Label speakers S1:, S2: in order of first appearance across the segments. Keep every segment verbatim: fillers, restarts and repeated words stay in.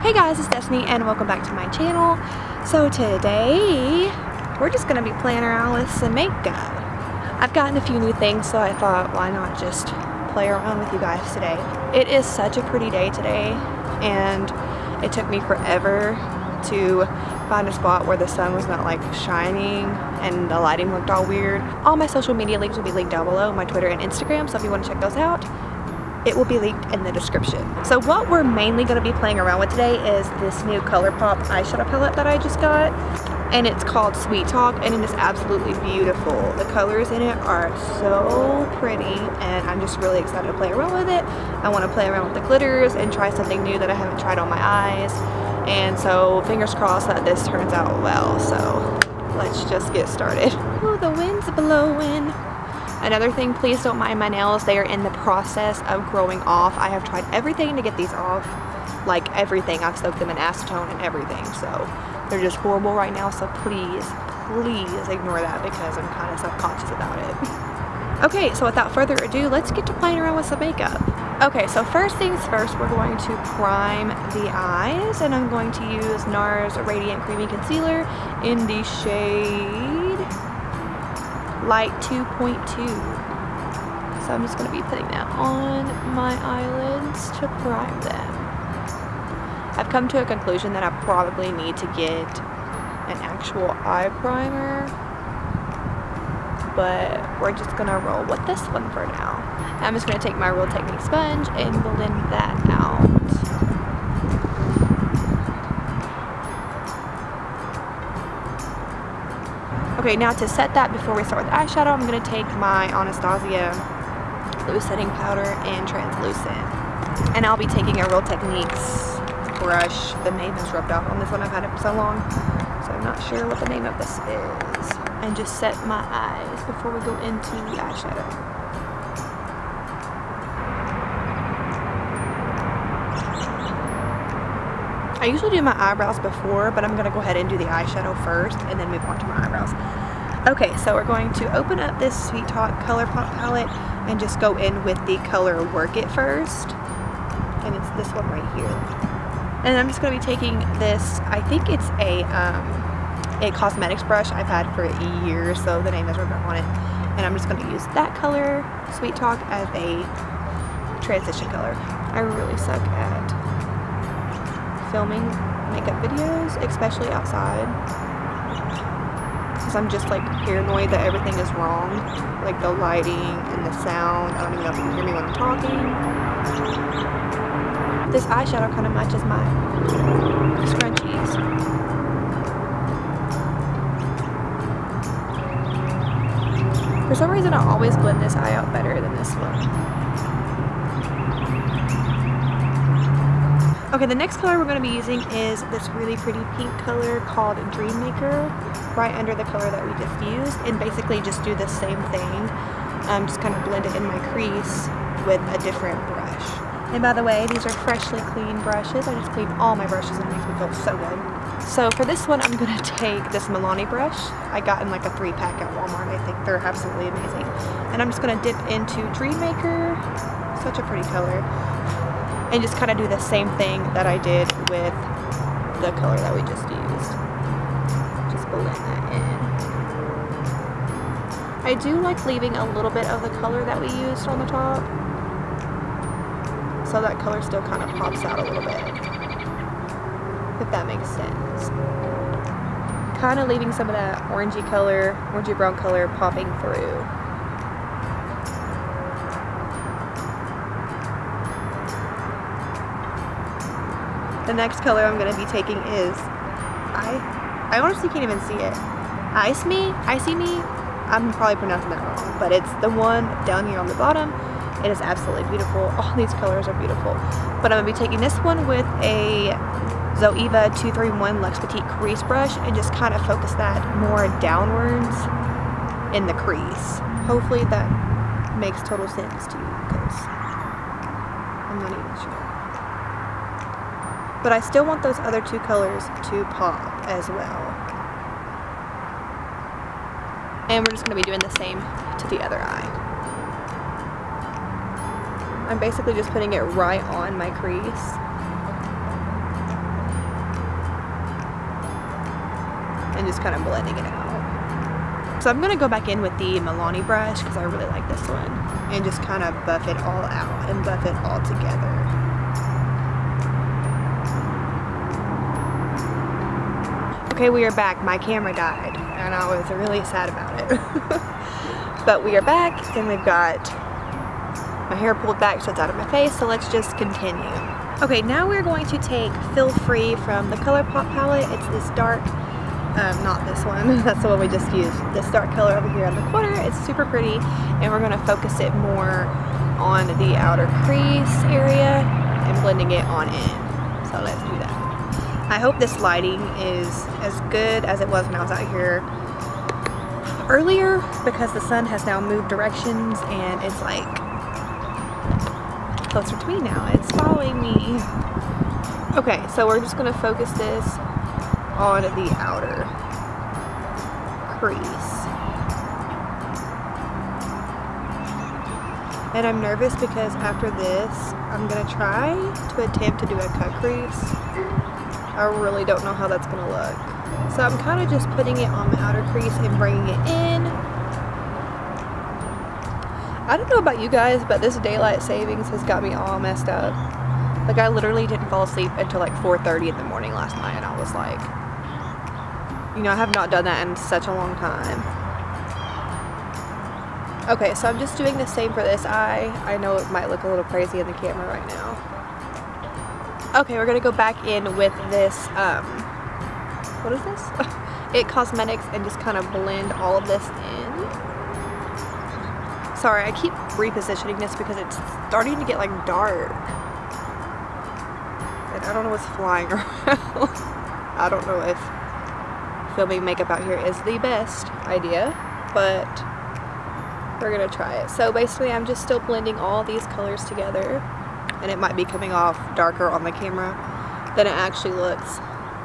S1: Hey guys, it's Destiny and welcome back to my channel. So today, we're just going to be playing around with some makeup. I've gotten a few new things, so I thought why not just play around with you guys today. It is such a pretty day today, and it took me forever to find a spot where the sun was not like shining and the lighting looked all weird. All my social media links will be linked down below, my Twitter and Instagram, so if you want to check those out, it will be linked in the description. So what we're mainly going to be playing around with today is this new Colourpop eyeshadow palette that I just got, and it's called Sweet Talk, and it is absolutely beautiful. The colors in it are so pretty, and I'm just really excited to play around with it. I want to play around with the glitters and try something new that I haven't tried on my eyes, and so fingers crossed that this turns out well. So let's just get started. Oh, the wind's blowing. Another thing, please don't mind my nails. They are in the process of growing off. I have tried everything to get these off, like everything. I've soaked them in acetone and everything, so they're just horrible right now. So please, please ignore that because I'm kind of self-conscious about it. Okay, so without further ado, let's get to playing around with some makeup. Okay, so first things first, we're going to prime the eyes, and I'm going to use NARS Radiant Creamy Concealer in the shade Light two point two. So I'm just going to be putting that on my eyelids to prime them. I've come to a conclusion that I probably need to get an actual eye primer, but we're just going to roll with this one for now. I'm just going to take my Real Technique sponge and blend that out. Okay, now to set that before we start with eyeshadow, I'm going to take my Anastasia Loose Setting Powder and Translucent. And I'll be taking a Real Techniques brush. The name is rubbed off on this one. I've had it for so long, so I'm not sure what the name of this is. And just set my eyes before we go into the eyeshadow. I usually do my eyebrows before, but I'm going to go ahead and do the eyeshadow first and then move on to my eyebrows. Okay, so we're going to open up this Sweet Talk Colourpop palette and just go in with the color Work It first. And it's this one right here. And I'm just going to be taking this, I think it's a, um, a cosmetics brush I've had for years, so the name is rubbed off on it. And I'm just going to use that color, Sweet Talk, as a transition color. I really suck at filming makeup videos, especially outside, because I'm just like paranoid that everything is wrong, like the lighting and the sound. I don't even know if you can hear me when I'm talking. This eyeshadow kind of matches my scrunchies. For some reason I always blend this eye out better than this one. Okay, the next color we're going to be using is this really pretty pink color called Dream Maker, right under the color that we just used, and basically just do the same thing. Um, just kind of blend it in my crease with a different brush. And by the way, these are freshly cleaned brushes. I just cleaned all my brushes and it makes me feel so good. So for this one, I'm going to take this Milani brush. I got in like a three pack at Walmart. I think they're absolutely amazing. And I'm just going to dip into Dream Maker. Such a pretty color. And just kind of do the same thing that I did with the color that we just used. Just blend that in. I do like leaving a little bit of the color that we used on the top, so that color still kind of pops out a little bit, if that makes sense. Kind of leaving some of that orangey color, orangey brown color popping through. The next color I'm going to be taking is, I I honestly can't even see it. Ice Me? Icy Me? I'm probably pronouncing that wrong, but it's the one down here on the bottom. It is absolutely beautiful. All these colors are beautiful. But I'm going to be taking this one with a Zoeva two three one Luxe Petite Crease Brush and just kind of focus that more downwards in the crease. Hopefully that makes total sense to you, because I'm not even sure. But I still want those other two colors to pop as well. And we're just going to be doing the same to the other eye. I'm basically just putting it right on my crease. just kind of blending it out. So I'm going to go back in with the Milani brush because I really like this one. And just kind of buff it all out and buff it all together. Okay, we are back. My camera died and I was really sad about it. But we are back and we've got my hair pulled back so it's out of my face, so let's just continue. Okay, now we're going to take Feel Free from the Colourpop palette. It's this dark, um, not this one, that's the one we just used. This dark color over here on the corner. It's super pretty and we're going to focus it more on the outer crease area and blending it on in. So let's do that. I hope this lighting is as good as it was when I was out here earlier because the sun has now moved directions and it's like closer to me now. It's following me. Okay, so we're just going to focus this on the outer crease. And I'm nervous because after this, I'm going to try to attempt to do a cut crease. I really don't know how that's going to look. So I'm kind of just putting it on the outer crease and bringing it in. I don't know about you guys, but this daylight savings has got me all messed up. Like I literally didn't fall asleep until like four thirty in the morning last night and I was like, you know, I have not done that in such a long time. Okay, so I'm just doing the same for this eye. I know it might look a little crazy in the camera right now. Okay, we're gonna go back in with this, um, what is this? It Cosmetics and just kind of blend all of this in. Sorry, I keep repositioning this because it's starting to get like dark. And I don't know what's flying around. I don't know if filming makeup out here is the best idea, but we're gonna try it. So basically I'm just still blending all these colors together. And it might be coming off darker on the camera than it actually looks.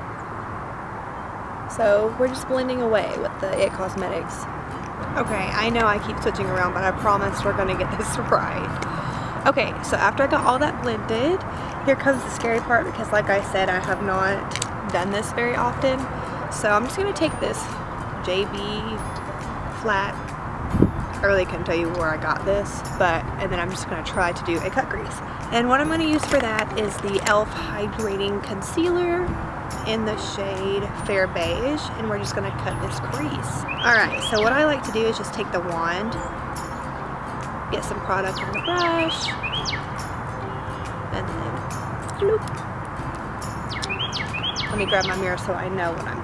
S1: So we're just blending away with the It Cosmetics. Okay, I know I keep switching around, but I promise we're gonna get this right. Okay, so after I got all that blended, here comes the scary part because like I said, I have not done this very often. So I'm just gonna take this J B flat. I really couldn't tell you where I got this, but, and then I'm just gonna try to do a cut crease. And what I'm gonna use for that is the e l f Hydrating Concealer in the shade Fair Beige, and we're just gonna cut this crease. Alright, so what I like to do is just take the wand, get some product on the brush, and then, bloop. Let me grab my mirror so I know what I'm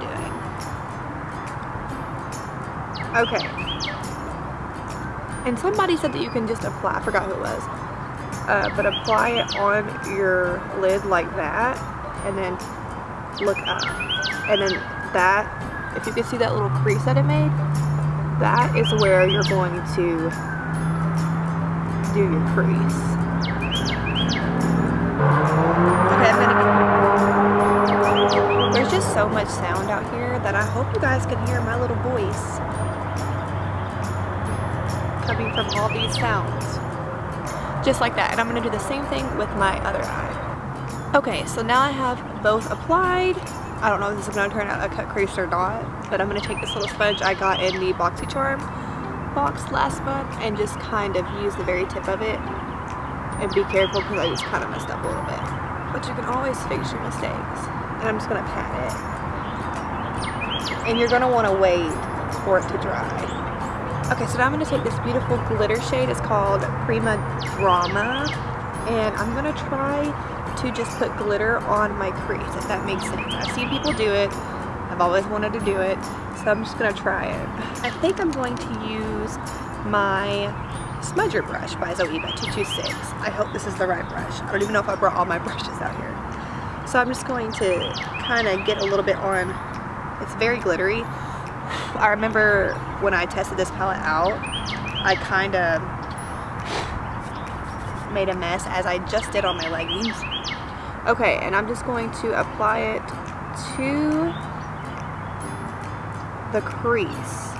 S1: doing. Okay. And somebody said that you can just apply, I forgot who it was, uh, but apply it on your lid like that, and then look up. And then that, if you can see that little crease that it made, that is where you're going to do your crease. Okay, I'm gonna, there's just so much sound out here that I hope you guys can hear my little voice coming from all these sounds. Just like that. And I'm going to do the same thing with my other eye. Okay, so now I have both applied. I don't know if this is going to turn out a cut crease or not, but I'm going to take this little sponge I got in the BoxyCharm box last month and just kind of use the very tip of it. And be careful because I just kind of messed up a little bit. But you can always fix your mistakes. And I'm just going to pat it. And you're going to want to wait for it to dry. Okay, so now I'm going to take this beautiful glitter shade. It's called Prima Drama. And I'm going to try to just put glitter on my crease, if that makes sense. I've seen people do it. I've always wanted to do it. So I'm just going to try it. I think I'm going to use my smudger brush by Zoeva two two six. I hope this is the right brush. I don't even know if I brought all my brushes out here. So I'm just going to kind of get a little bit on. It's very glittery. I remember when I tested this palette out, I kind of made a mess as I just did on my leggings. Okay, and I'm just going to apply it to the crease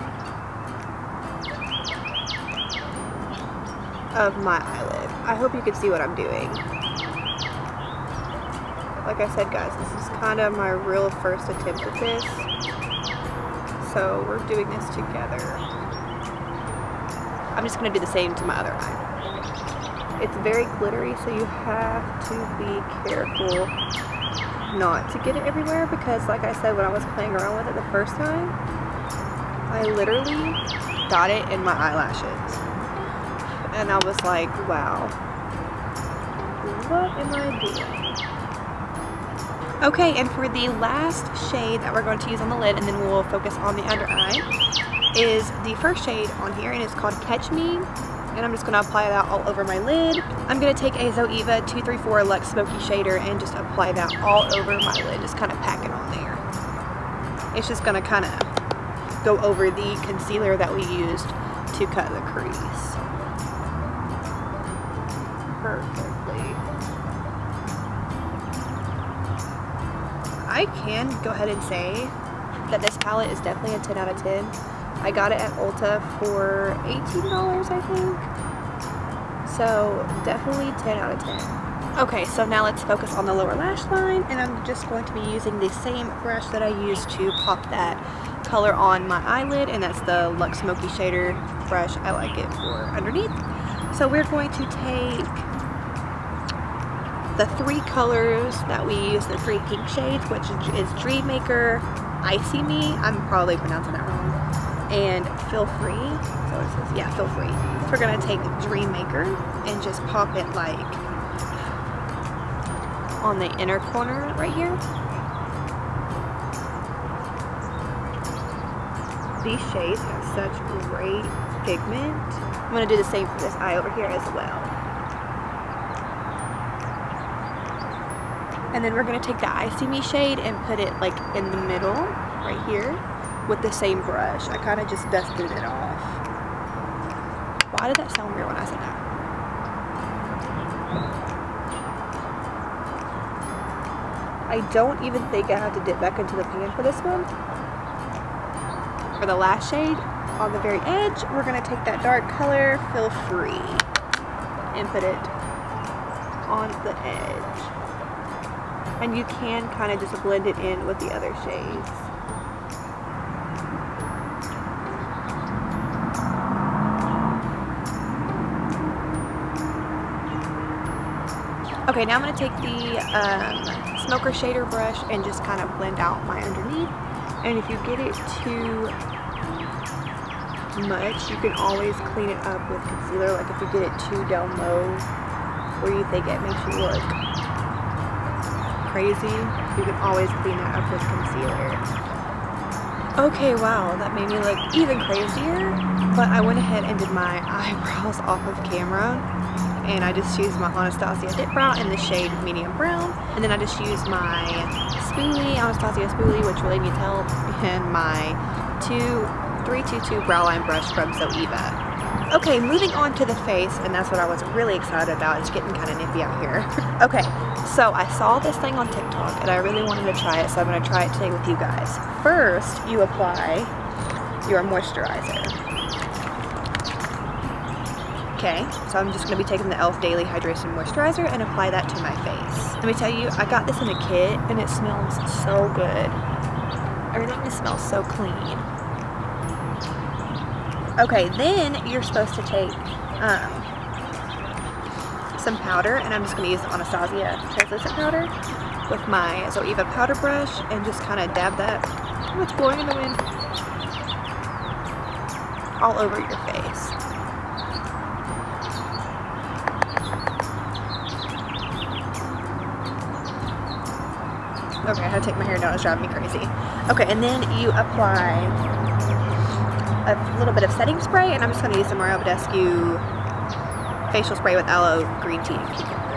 S1: of my eyelid. I hope you can see what I'm doing. Like I said, guys, this is kind of my real first attempt at this. so we're doing this together. I'm just gonna do the same to my other eye. It's very glittery, so you have to be careful not to get it everywhere, because like I said, when I was playing around with it the first time, I literally got it in my eyelashes. And I was like, wow, what am I doing? Okay, and for the last shade that we're going to use on the lid, and then we'll focus on the under eye, is the first shade on here, and it's called Catch Me. And I'm just going to apply that all over my lid. I'm going to take a Zoeva two three four Luxe Smoky Shader and just apply that all over my lid, just kind of pack it on there. It's just going to kind of go over the concealer that we used to cut the crease. Perfectly. I can go ahead and say that this palette is definitely a ten out of ten. I got it at Ulta for eighteen dollars, I think. So definitely ten out of ten. Okay, so now let's focus on the lower lash line, and I'm just going to be using the same brush that I used to pop that color on my eyelid, and that's the Luxe Smoky Shader brush. I like it for underneath. So we're going to take the three colors that we use, the three pink shades, which is Dream Maker, Icy Me, I'm probably pronouncing that wrong, and Feel Free. So it says, yeah, Feel Free. So we're gonna take Dream Maker and just pop it like on the inner corner right here. These shades have such great pigment. I'm gonna do the same for this eye over here as well. And then we're gonna take the Icy Me shade and put it like in the middle, right here, with the same brush. I kind of just dusted it off. Why did that sound weird when I said that? I don't even think I have to dip back into the pan for this one. For the last shade, on the very edge, we're gonna take that dark color, Feel Free, and put it on the edge. And you can kind of just blend it in with the other shades. Okay, now I'm going to take the um, Smoker Shader brush and just kind of blend out my underneath. And if you get it too much, you can always clean it up with concealer. Like if you get it too down low, where you think it makes you look crazy, you can always clean it up with concealer. Okay, wow, that made me look even crazier, but I went ahead and did my eyebrows off of camera, and I just used my Anastasia Dip Brow in the shade Medium Brown, and then I just used my spoolie, Anastasia spoolie, which really needs help, and my two three two two brow line brush from Zoeva. Okay, moving on to the face, and that's what I was really excited about. It's getting kind of nippy out here. Okay, so I saw this thing on TikTok, and I really wanted to try it, so I'm going to try it today with you guys. First, you apply your moisturizer. Okay, so I'm just going to be taking the e l f Daily Hydration Moisturizer and apply that to my face. Let me tell you, I got this in a kit, and it smells so good. Everything just smells so clean. Okay, then you're supposed to take um, some powder, and I'm just going to use the Anastasia translucent powder with my Zoeva powder brush and just kind of dab that, what's blowing in the wind, all over your face. Okay, I had to take my hair down, it's driving me crazy. Okay, and then you apply a little bit of setting spray, and I'm just going to use the Mario Badescu facial spray with aloe, green tea, and cucumber.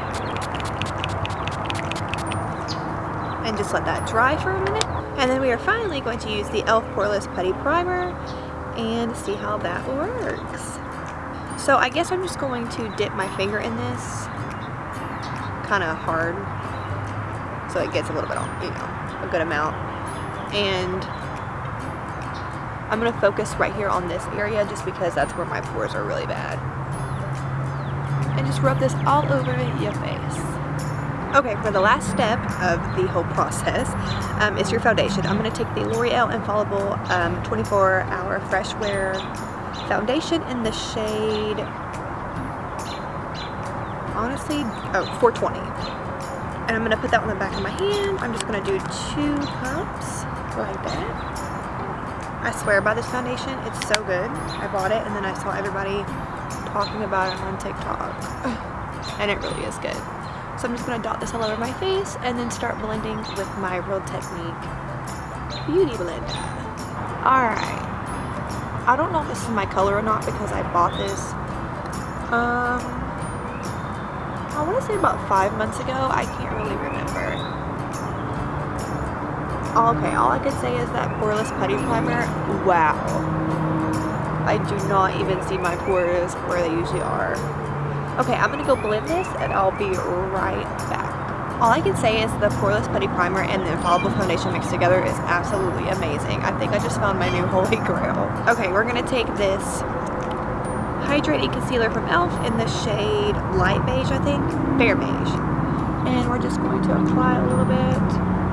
S1: And just let that dry for a minute. And then we are finally going to use the e l f Poreless Putty Primer and see how that works. So I guess I'm just going to dip my finger in this kind of hard so it gets a little bit on, you know, a good amount. And I'm going to focus right here on this area just because that's where my pores are really bad. And just rub this all over your face. Okay, for the last step of the whole process um, is your foundation. I'm going to take the L'Oreal Infallible um, twenty-four hour Fresh Wear foundation in the shade, honestly, oh, four twenty. And I'm going to put that on the back of my hand. I'm just going to do two pumps like that. I swear by this foundation, it's so good. I bought it and then I saw everybody talking about it on TikTok. And it really is good. So I'm just going to dot this all over my face and then start blending with my Real Technique Beauty Blender. Alright. I don't know if this is my color or not because I bought this, um, I want to say about five months ago. I can't really remember. Okay, all I could say is that Poreless Putty Primer, wow. I do not even see my pores where they usually are. Okay, I'm gonna go blend this and I'll be right back. All I can say is the Poreless Putty Primer and the Infallible Foundation mixed together is absolutely amazing. I think I just found my new holy grail. Okay, we're gonna take this hydrating concealer from e l f in the shade light beige, I think, fair beige. And we're just going to apply a little bit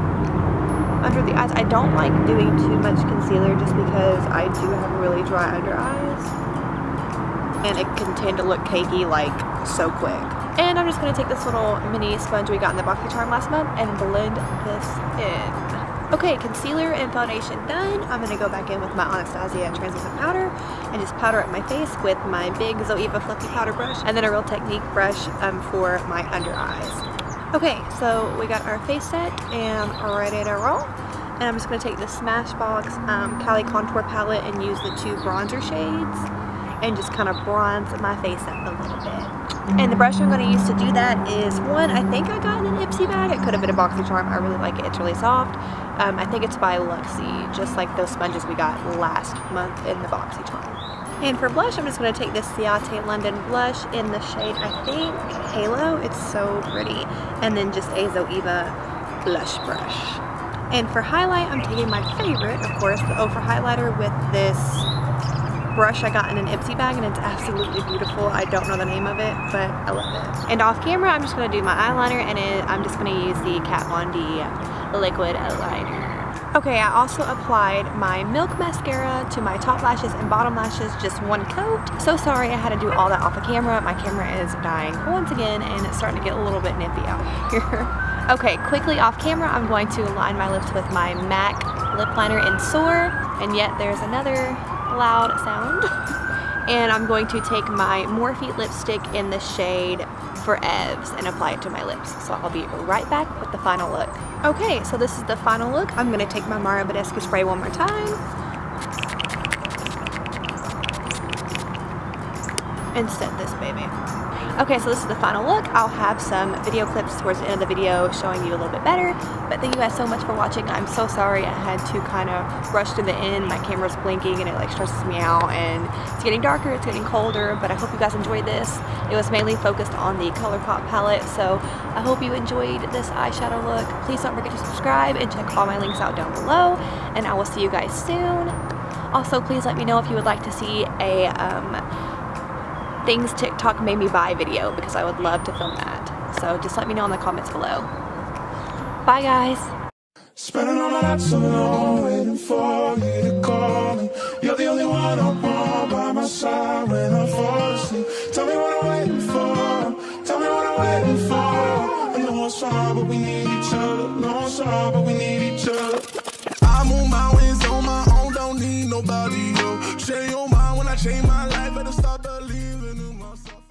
S1: under the eyes. I don't like doing too much concealer just because I do have really dry under eyes. And it can tend to look cakey like so quick. And I'm just going to take this little mini sponge we got in the BoxyCharm last month and blend this in. Okay, concealer and foundation done. I'm going to go back in with my Anastasia translucent powder and just powder up my face with my big Zoeva fluffy powder brush and then a Real Technique brush um, for my under eyes. Okay, so we got our face set and ready to roll. And I'm just going to take the Smashbox um, Cali Contour palette and use the two bronzer shades and just kind of bronze my face up a little bit. And the brush I'm going to use to do that is one I think I got in an Ipsy bag. It could have been a BoxyCharm. I really like it. It's really soft. Um, I think it's by Luxie, just like those sponges we got last month in the BoxyCharm. And for blush, I'm just going to take this Ciate London blush in the shade, I think, Halo. It's so pretty. And then just a Zoeva blush brush. And for highlight, I'm taking my favorite, of course, the O for highlighter with this brush I got in an Ipsy bag, and it's absolutely beautiful. I don't know the name of it, but I love it. And off camera, I'm just going to do my eyeliner, and it, I'm just going to use the Kat Von D liquid liner. Okay, I also applied my Milk mascara to my top lashes and bottom lashes, just one coat. So sorry I had to do all that off of camera. My camera is dying once again, and it's starting to get a little bit nippy out here. Okay, quickly off camera, I'm going to line my lips with my MAC lip liner in Soar, and yet there's another loud sound. And I'm going to take my Morphe lipstick in the shade For Evs and apply it to my lips. So I'll be right back with the final look. Okay, so this is the final look. I'm going to take my Mario Badescu spray one more time and set this baby. Okay, so this is the final look. I'll have some video clips towards the end of the video showing you a little bit better, but thank you guys so much for watching. I'm so sorry I had to kind of rush to the end. My camera's blinking and it like stresses me out, and it's getting darker, it's getting colder, but I hope you guys enjoyed this. It was mainly focused on the Colourpop palette, so I hope you enjoyed this eyeshadow look. Please don't forget to subscribe and check all my links out down below, and I will see you guys soon. Also, please let me know if you would like to see a um, things TikTok made me buy video, because I would love to film that. So just let me know in the comments below. Bye guys. Spending all my nights alone, waiting for you to call me. You're the only one I want by my side when I fall asleep. Tell me what I'm waiting for. Tell me what I'm waiting for. I know it's hard, but we need each other. No, it's hard, but we need each other. I move mountains on my own, don't need nobody, yo. Share your mind when I change my life, better start believing in myself.